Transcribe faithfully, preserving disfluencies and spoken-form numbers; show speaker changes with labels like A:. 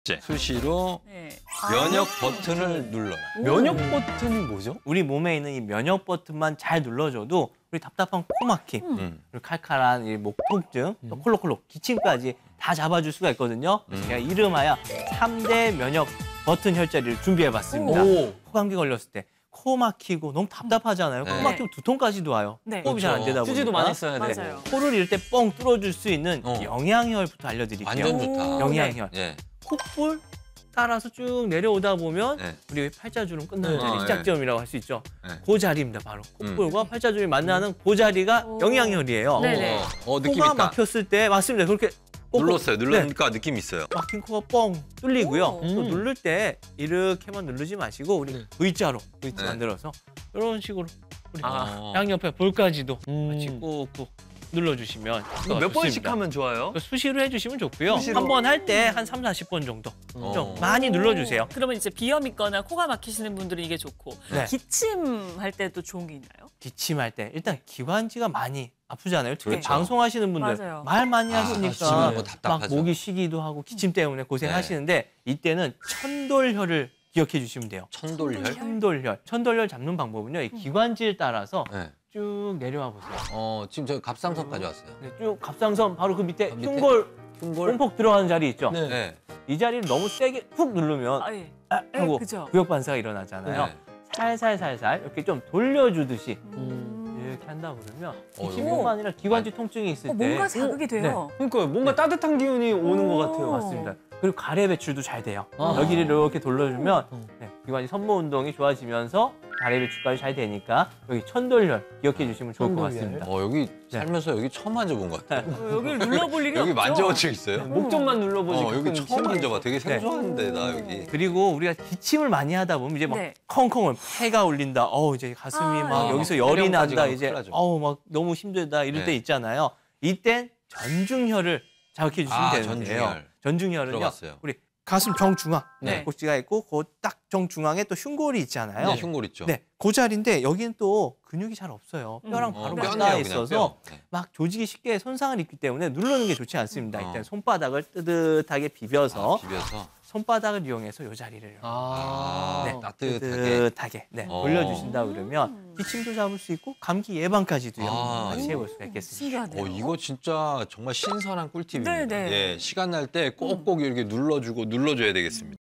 A: 수시로
B: 네.
A: 면역
B: 아.
A: 버튼을 눌러라.
C: 면역 버튼이 뭐죠?
D: 우리 몸에 있는 이 면역 버튼만 잘 눌러줘도 우리 답답한 코막힘,
A: 음.
D: 그리고 칼칼한 이 목 통증, 또 콜록콜록 기침까지 다 잡아줄 수가 있거든요. 그래서
A: 음.
D: 제가 이름하여 삼 대 면역 버튼 혈자리를 준비해봤습니다.
C: 오.
D: 코감기 걸렸을 때 코 막히고 너무 답답하잖아요.
A: 네.
D: 코 막히면 두통까지도 와요.
B: 네.
D: 호흡이 잘 안 되다 보니까.
C: 휴지도 많이 써야 돼.
B: 맞아요.
D: 코를 이럴 때 뻥 뚫어줄 수 있는
A: 어.
D: 영양혈부터 알려드릴게요.
A: 완전 좋다.
B: 오.
D: 영양혈.
A: 예.
D: 콧볼 따라서 쭉 내려오다 보면
A: 네.
D: 우리 팔자주름 끝나는
C: 네.
D: 자리,
A: 어,
D: 시작점이라고 할 수 있죠.
A: 네.
D: 그 자리입니다. 바로 콧볼과 팔자주름이 만나는 그 자리가
B: 오.
D: 영양혈이에요.
B: 네네.
A: 어, 어, 느낌
D: 코가
A: 있다.
D: 막혔을 때 맞습니다. 그렇게 꼭꼭-
A: 눌렀어요.
D: 네.
A: 눌러니까 느낌 있어요.
D: 막힌 코가 뻥 뚫리고요.
B: 오.
D: 또
C: 음.
D: 누를 때 이렇게만 누르지 마시고 우리
C: 네.
D: V자로 V자
A: 네.
D: 만들어서 이런 식으로 우리
A: 아.
D: 양옆에 볼까지도
C: 음.
D: 같이 꾹꾹 눌러주시면
C: 이거 몇 번씩 하면 좋아요?
D: 수시로 해주시면 좋고요.
C: 수시로?
D: 한 번 할 때 한 삼, 사십 번 정도
A: 어.
D: 좀 많이 눌러주세요.
B: 그러면 이제 비염 있거나 코가 막히시는 분들은 이게 좋고
D: 네.
B: 기침할 때도 좋은 게 있나요?
D: 기침할 때 일단 기관지가 많이 아프잖아요. 특히
A: 그렇죠.
D: 방송하시는 분들
B: 맞아요.
D: 말 많이
A: 아,
D: 하시니까
A: 기침하고
D: 막
A: 답답하죠.
D: 목이 쉬기도 하고 기침 때문에 고생하시는데 이때는 천돌혈을 기억해 주시면 돼요.
A: 천돌혈?
D: 천돌혈. 천돌혈 잡는 방법은요. 이 기관지를 따라서
A: 네.
D: 쭉 내려와 보세요.
A: 어, 지금 저 갑상선까지 왔어요.
D: 네, 쭉 갑상선 바로 그 밑에
A: 그 밑에?
D: 흉골
A: 흉골.
D: 뽕폭 들어가는 자리 있죠.
C: 네.
A: 네.
D: 이 자리를 너무 세게 훅 누르면
B: 아, 예.
D: 아,
B: 네,
D: 하고
B: 그죠.
D: 구역 반사가 일어나잖아요.
A: 네.
D: 살살살살 이렇게 좀 돌려주듯이
B: 음.
D: 이렇게 한다 그러면
A: 어,
D: 기침뿐만 아니라 기관지 통증이 있을
B: 어,
D: 때
B: 뭔가 자극이 돼요.
C: 그러니까 뭔가 따뜻한 기운이 오는 것 같아요.
B: 오.
D: 맞습니다. 그리고 가래 배출도 잘 돼요.
C: 아.
D: 여기를 이렇게 돌려주면
C: 어.
D: 네, 기관지 선모 운동이 좋아지면서 가래 배출까지 잘 되니까 여기 천돌혈 기억해 주시면 좋을 것
C: 천돌혈.
D: 같습니다.
A: 어, 여기 살면서 여기 처음 만져본 것 같아요.
B: 어, 여기를 눌러볼 일이
A: 여기
B: 없죠.
A: 만져본 적 있어요?
C: 목 좀만 눌러보지.
A: 어, 여기
C: 가끔
A: 처음
C: 신기해서.
A: 만져봐. 되게 생소한 데다, 여기.
D: 그리고 우리가 기침을 많이 하다 보면 이제 막
B: 네.
D: 컹컹을 폐가 울린다. 어우 이제 가슴이
B: 아,
D: 막
B: 네.
D: 여기서
A: 어,
D: 열이
A: 폐렴까지
D: 난다.
A: 가면
D: 이제
A: 큰일 나죠.
D: 어우 막 너무 힘들다 이럴
A: 네.
D: 때 있잖아요. 이땐 전중혈을 자극해 주시면
A: 아,
D: 되는데요.
A: 전중혈.
D: 전중혈은요.
A: 들어봤어요.
D: 우리 가슴 정중앙
B: 네.
D: 꼭지가 있고 그 딱 정중앙에 또 흉골이 있잖아요.
A: 네, 흉골 있죠.
D: 네, 그 자리인데 여기는 또 근육이 잘 없어요. 뼈랑
B: 음.
D: 바로
B: 어,
D: 맞닿아
A: 뼈네요, 그냥
D: 있어서
A: 뼈. 네.
D: 막 조직이 쉽게 손상을 입기 때문에 누르는 게 좋지 않습니다.
A: 어.
D: 일단 손바닥을 뜨뜻하게 비벼서
A: 아, 비벼서.
D: 손바닥을 이용해서 이 자리를
C: 아.
D: 네,
A: 따뜻하게.
D: 뜨뜻하게 네,
A: 어.
D: 돌려주신다 그러면 기침도 잡을 수 있고 감기 예방까지도요
A: 아,
D: 같이 해볼 수가 있겠습니다.
B: 신기하네요.
A: 어, 이거 진짜 정말 신선한 꿀팁입니다.
B: 네, 네.
A: 예, 시간 날 때 꼭꼭 이렇게 눌러주고 눌러줘야 되겠습니다.